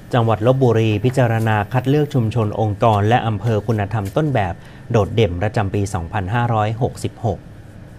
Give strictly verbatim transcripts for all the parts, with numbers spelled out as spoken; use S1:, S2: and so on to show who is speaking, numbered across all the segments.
S1: จังหวัดลพบุรีพิจารณาคัดเลือกชุมชนองค์กรและอำเภอคุณธรรมต้นแบบโดดเด่นประจำปี สองพันห้าร้อยหกสิบหก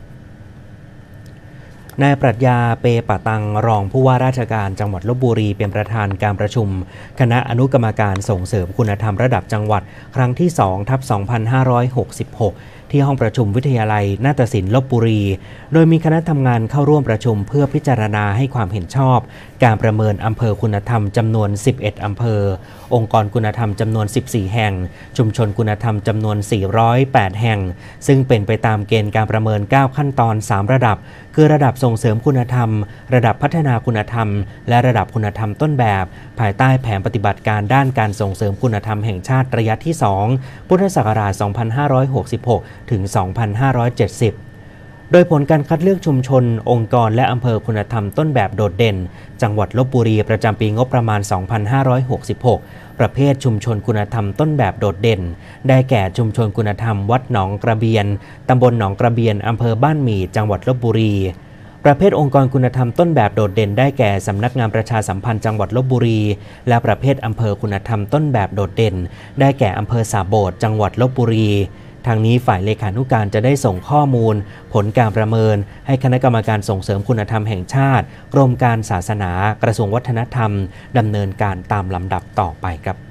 S1: นายปรัชญา เปปะตัง รองผู้ว่าราชการจังหวัดลพบุรีเป็นประธานการประชุมคณะอนุกรรมการส่งเสริมคุณธรรมระดับจังหวัดครั้งที่ สองทับสองพันห้าร้อยหกสิบหก ที่ห้องประชุมวิทยาลัยนาฏศิลป์ลพบุรีโดยมีคณะทำงานเข้าร่วมประชุมเพื่อพิจารณาให้ความเห็นชอบการประเมินอำเภอคุณธรรมจำนวนสิบเอ็ดอำเภอองค์กรคุณธรรมจำนวนสิบสี่แห่งชุมชนคุณธรรมจำนวนสี่ร้อยแปดแห่งซึ่งเป็นไปตามเกณฑ์การประเมินเก้าขั้นตอนสามระดับคือระดับส่งเสริมคุณธรรมระดับพัฒนาคุณธรรมและระดับคุณธรรมต้นแบบภายใต้แผนปฏิบัติการด้านการส่งเสริมคุณธรรมแห่งชาติระยะที่สองพุทธศักราชสองพันห้าร้อยหกสิบหกถึงสองพันห้าร้อยเจ็ดสิบโดยผลการคัดเลือกชุมชนองค์กรและอำเภอคุณธรรมต้นแบบโดดเด่นจังหวัดลพบุรีประจำปีงบประมาณ สองพันห้าร้อยหกสิบหก ประเภทชุมชนคุณธรรมต้นแบบโดดเด่นได้แก่ชุมชนคุณธรรมวัดหนองกระเบียนตำบลหนองกระเบียนอำเภอบ้านหมี่จังหวัดลพบุรีประเภทองค์กรคุณธรรมต้นแบบโดดเด่นได้แก่สำนักงานประชาสัมพันธ์จังหวัดลพบุรีและประเภทอำเภอคุณธรรมต้นแบบโดดเด่นได้แก่อำเภอสาโบดจังหวัดลพบุรีทางนี้ฝ่ายเลขานุการจะได้ส่งข้อมูลผลการประเมินให้คณะกรรมการส่งเสริมคุณธรรมแห่งชาติกรมการศาสนากระทรวงวัฒนธรรมดำเนินการตามลำดับต่อไปครับ